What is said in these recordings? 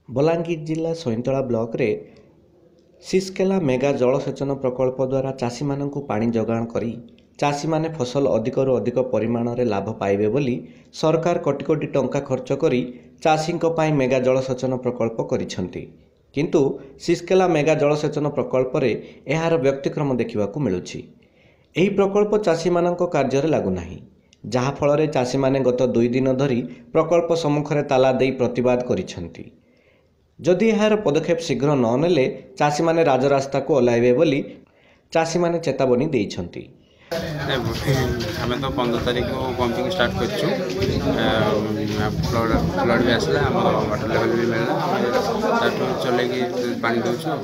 बलांगीर जिला सैंतला ब्लॉक रे सिस्केला मेगा जलसेचन प्रकल्प द्वारा चाषी मानकु पानी जोगाण करी चाषी माने फसल अधिकरू अधिक परिमाण रे लाभ पाइबे बोली सरकार कोटी कोटी टंका खर्च करी चाषींको पाई मेगा जलसेचन प्रकल्प करिसंती। किंतु सिस्केला मेगा जलसेचन प्रकल्प रे एहार व्यक्तिक्रम देखिबाकू मिलुछि। एही प्रकल्प चाषी मानक कार्य रे लागु नाही, जहा फल रे चाषी माने गत 2 दिन धरी प्रकल्प सम्मुखरे ताला देई प्रतिवाद करिसंती। जदि यार पदक्षेप शीघ्र न नेले चाषी माने राजरास्ता को ओह्लाइबे बोली चाषी माने चेतावनी देइछंती। आम तो 15 तारीख को पंपिंग स्टार्ट करूँ। फ्लड भी आसला, आम वाटर लेवल भी मिलला, चल पानी दूसु।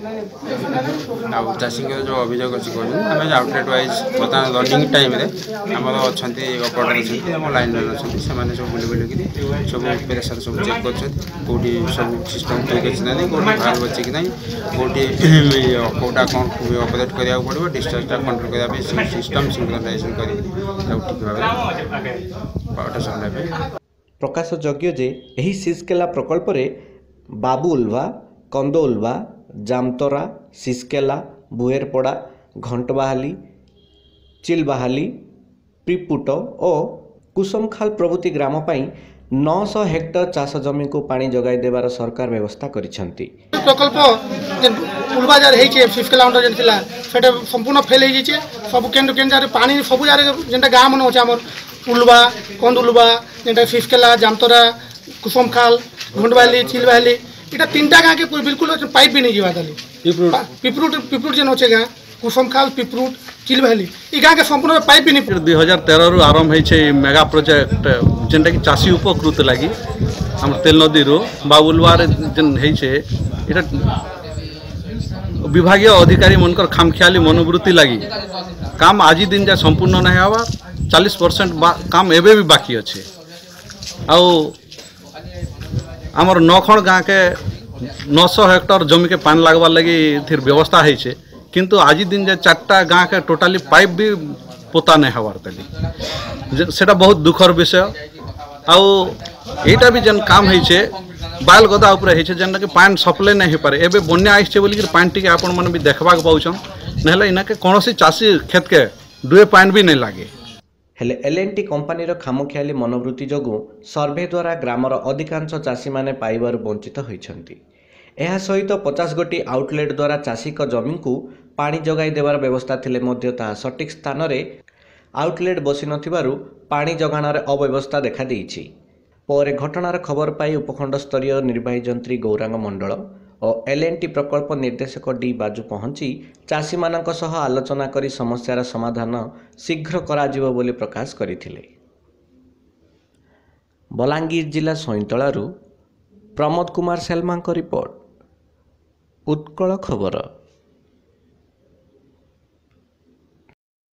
चाषी जो अभियोग अच्छी आम आउटलेट वाइज बर्तमान रनिंग टाइम आम अच्छा ऑपरेटर अच्छे आम लाइन मैन अच्छे से सब बुले बुलिक सब प्रेसर सब चेक करोटी सब सिस्टम ठीक अच्छे ना कौटी भाव अच्छे कि ना कौटी कौटा कौन ऑपरेट करा पड़ो डिस्चार्जा कंट्रोल करने सिस्टम सिंक्रोनाइजेशन कर ठीक भाव पावरटा चलना। प्रकाश योग्य जे एही सिस्केला प्रकल्प रे बाबू उल्वा, कंदो उल्वा, जामतरा, सिस्केला, बुएरपड़ा, घंटबाहाली, चिलबाहाली, प्रिपुट और कुसुमखाल प्रभृति ग्राम पाई 900 हेक्टर चाष जमी को पानी जगाई देवार सरकार व्यवस्था करिसंती। प्रकल्प उल्वा जार हेचे सिस्केला अंडर जेन थिला सेटा संपूर्ण फेल हे जेचे सब केंद्र केंद्र पानी सब जार जेंटा गाम मन होचे हमर उल्वा, कंदुलवा, जेंटा सिस्केला, जामतरा, कुसुमखाल, घंटबाहाली, चिलबाहाली इटा तीनटा गाँ के बिल्कुल पाइप भी नहीं जीवा दाली पिपरूट जेन होचे गाँ कुसुमखाल, पिपरूट, चिलबाहाली ई गाँ के संपूर्ण पाइप भी नहीं। 2013 रु आरंभ होइछे मेगा प्रोजेक्ट जेंटा कि चाषी उपकृत लगी हम तेल नदी रो बाबुलवार जेन होइछे इटा विभागीय अधिकारी मनकर खामखियाली मनोवृत्ति लगी काम आज दिन जा संपूर्ण नहीं हवा 40% काम एबे भी बाकी अच्छे। आमर नखण गाँ के 900 हेक्टर जमी के पानी लगवार लगी फिर व्यवस्था है किंतु आज दिन जे 4टा गाँ के टोटाली पाइप भी पोता नहीं हवार तली सेटा बहुत दुखर विषय। आईटा भी जेन काम है बाल गदा उपरे जेनटा कि पानी सप्लाई नहीं हो पारे एबे बन्या आइछे बोली पानी टिके आपण मन भी देखबाक पाउछन नहले इना के कोनोसी चाषी खेत के दुए पानी भी नहीं लागे। हेले एल&टी कंपानीर खामखियाली मनोवृत्ति जोगु सर्वे द्वारा ग्रामर अधिकांश चाषी माने पाइबारु वंचित होइछंती। एहा सहित 50 गोटी आउटलेट द्वारा चाषी को जमी को पानी जगाई देवार व्यवस्था थिले मध्य ता सटीक स्थान रे आउटलेट बसी नथिबारु पानी जगाणार अव्यवस्था देखा देइछि। पर घटनार खबर पाई उपखंड स्तरीय निर्वाही जंत्री गौरांग मंडल और एल&टी प्रकल्प निर्देशक डी बाजू पहुंची चाषी मानक सह आलोचना करी समस्यार समाधान शीघ्र कराजिबो बोली प्रकाश करिथिले। बलांगीर जिला सैंतलारू प्रमोद कुमार सेलमांक रिपोर्ट, उत्कल खबर।